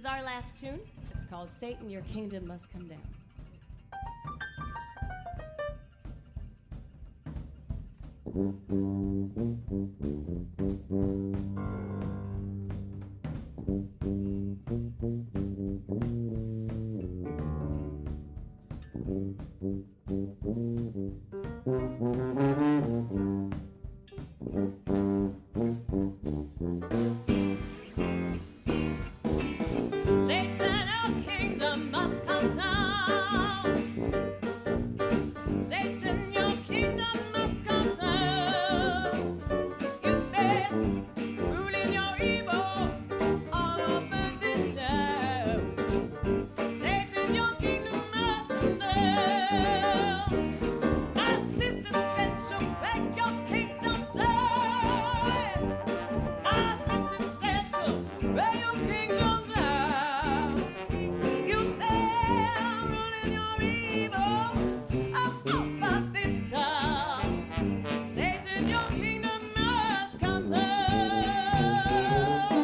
our last tune. It's called Satan, Your Kingdom Must Come Down. Satan, your kingdom must come down. Satan, your kingdom must come down. You've been ruling your evil all over this town. Satan, your kingdom must come down. My sister said she'll break your kingdom down. My sister said she'll break your kingdom down. You've been ruling your evil all over this town. Satan, your kingdom must come down.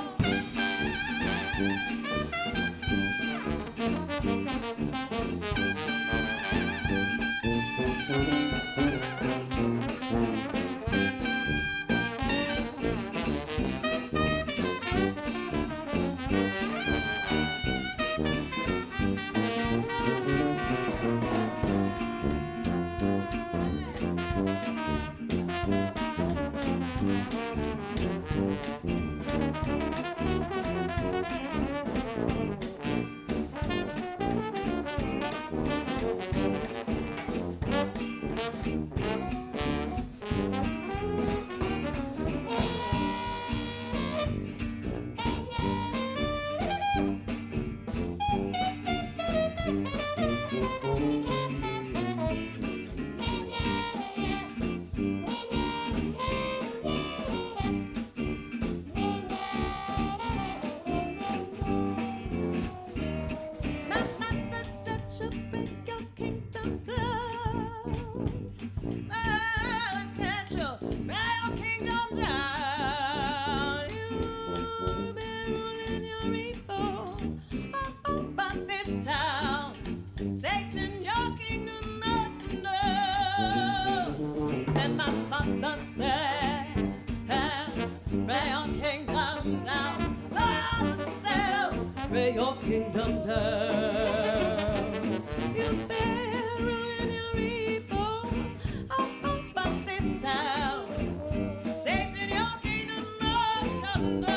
My mother said she'll break your kingdom down. Mother said she'll break your kingdom down. You've been ruling your evil all over this town. Satan, your kingdom must come down. And my mother said, break your kingdom down. Mother said, break your kingdom down. You've been ruling your evil all over this town. Satan, your kingdom must come down.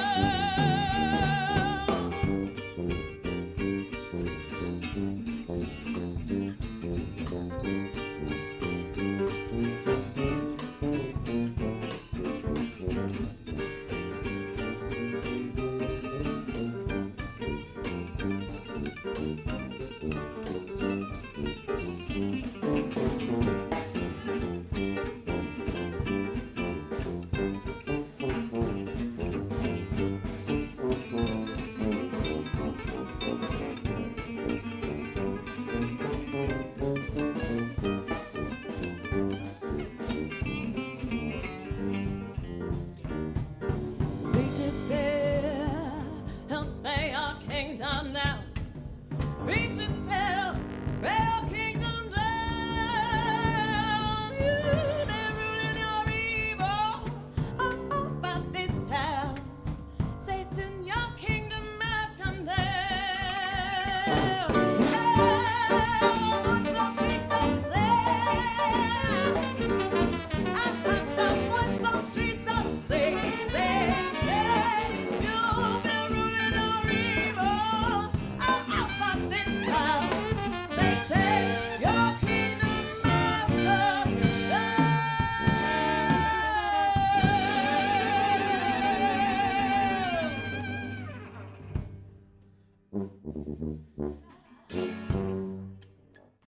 Preacher said, he'll lay your kingdom down. Preacher